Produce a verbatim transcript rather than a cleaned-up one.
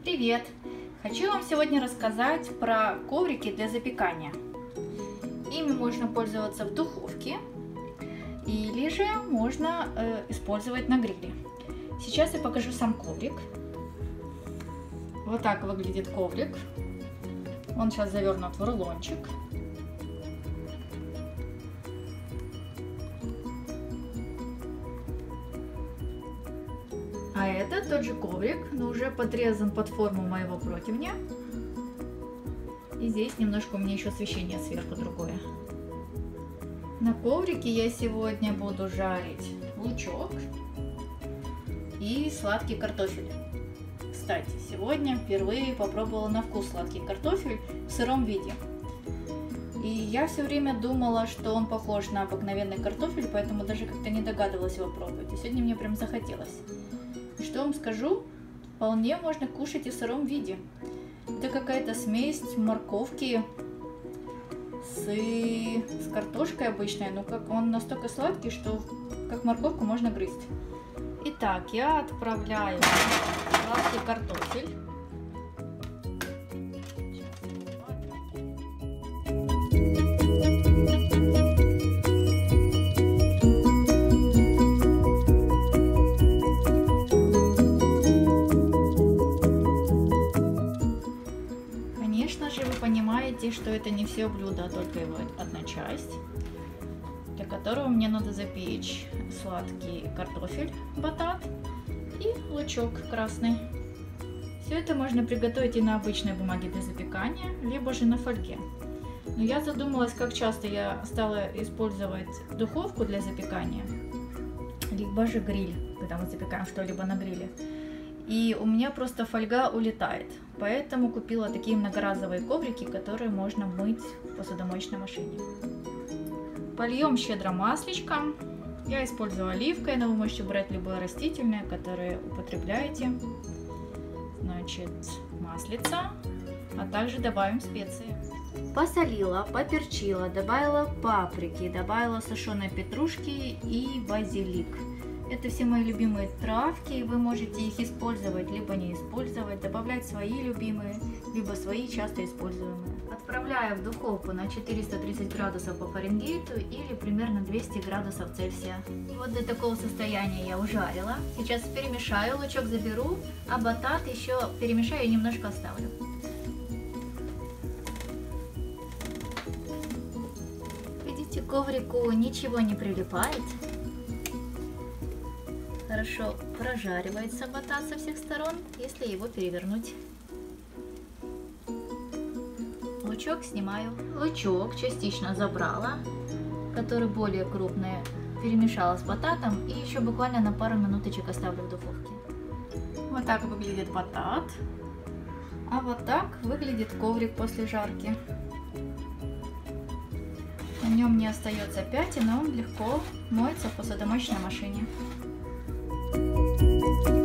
Привет! Хочу вам сегодня рассказать про коврики для запекания. Ими можно пользоваться в духовке или же можно э, использовать на гриле. Сейчас я покажу сам коврик. Вот так выглядит коврик. Он сейчас завернут в рулончик. А это тот же коврик, но уже подрезан под форму моего противня. И здесь немножко у меня еще освещение сверху другое. На коврике я сегодня буду жарить лучок и сладкий картофель. Кстати, сегодня впервые попробовала на вкус сладкий картофель в сыром виде. И я все время думала, что он похож на обыкновенный картофель, поэтому даже как-то не догадывалась его пробовать. И сегодня мне прям захотелось. И что вам скажу, вполне можно кушать и в сыром виде. Это какая-то смесь морковки с, с картошкой обычной, но как он настолько сладкий, что как морковку можно грызть. Итак, я отправляю сладкий картофель. Конечно же, вы понимаете, что это не все блюдо, а только его одна часть, для которого мне надо запечь сладкий картофель, батат и лучок красный. Все это можно приготовить и на обычной бумаге для запекания, либо же на фольге. Но я задумалась, как часто я стала использовать духовку для запекания, либо же гриль, когда мы запекаем что-либо на гриле. И у меня просто фольга улетает, поэтому купила такие многоразовые коврики, которые можно мыть в посудомоечной машине. Польем щедро масличком. Я использую оливкой, но вы можете брать любое растительное, которое употребляете. Значит, маслица, а также добавим специи. Посолила, поперчила, добавила паприки, добавила сушеной петрушки и базилик. Это все мои любимые травки, вы можете их использовать, либо не использовать, добавлять свои любимые, либо свои часто используемые. Отправляю в духовку на четыреста тридцать градусов по Фаренгейту или примерно двести градусов Цельсия. Вот до такого состояния я ужарила. Сейчас перемешаю, лучок заберу, а батат еще перемешаю и немножко оставлю. Видите, к коврику ничего не прилипает. Хорошо прожаривается батат со всех сторон, если его перевернуть. Лучок снимаю. Лучок частично забрала, который более крупный, перемешала с бататом и еще буквально на пару минуточек оставлю в духовке. Вот так выглядит батат, а вот так выглядит коврик после жарки. На нем не остается пятен, но он легко моется в посудомоечной машине. Thank you.